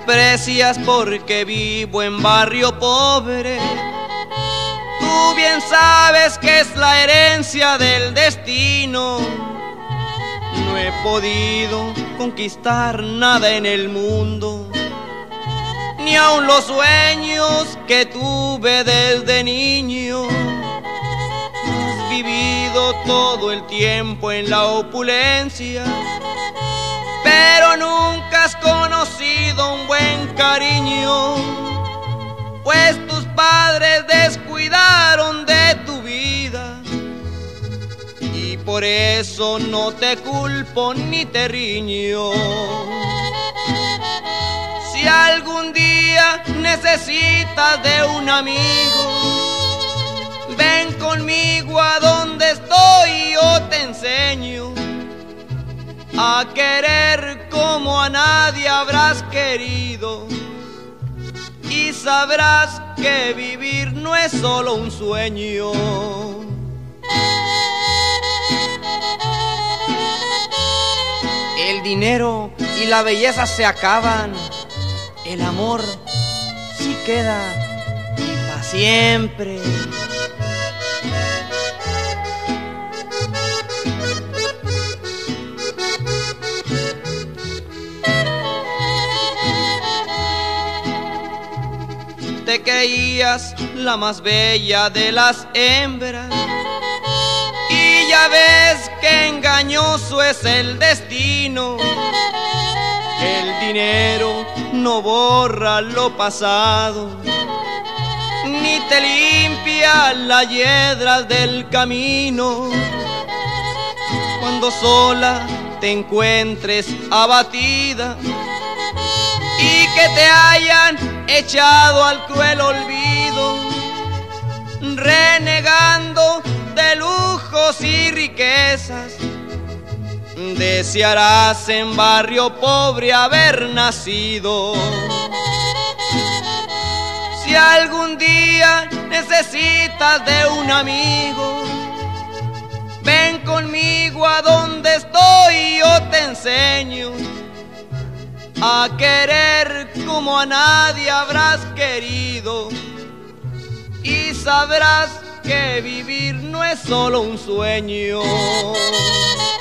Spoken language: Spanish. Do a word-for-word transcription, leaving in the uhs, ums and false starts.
desprecias porque vivo en barrio pobre. Tú bien sabes que es la herencia del destino. No he podido conquistar nada en el mundo, ni aun los sueños que tuve desde niño. Has vivido todo el tiempo en la opulencia, pero nunca has conocido un buen cariño, pues tus padres descuidaron de tu vida. Y por eso no te culpo ni te riño. Si algún día necesitas de un amigo, ven conmigo a donde estoy y yo te enseño a querer como a nadie habrás querido. Y sabrás que vivir no es solo un sueño. El dinero y la belleza se acaban, el amor sí queda y para siempre. Te creías la más bella de las hembras y ya ves que engañoso es el destino. El dinero no borra lo pasado, ni te limpia las hiedras del camino. Cuando sola te encuentres abatida y que te hayan echado al cruel olvido, renegando de lujos y riquezas, desearás en barrio pobre haber nacido. Si algún día necesitas de un amigo, ven conmigo a donde estoy y yo te enseño a querer como a nadie habrás querido. Y sabrás que vivir no es solo un sueño.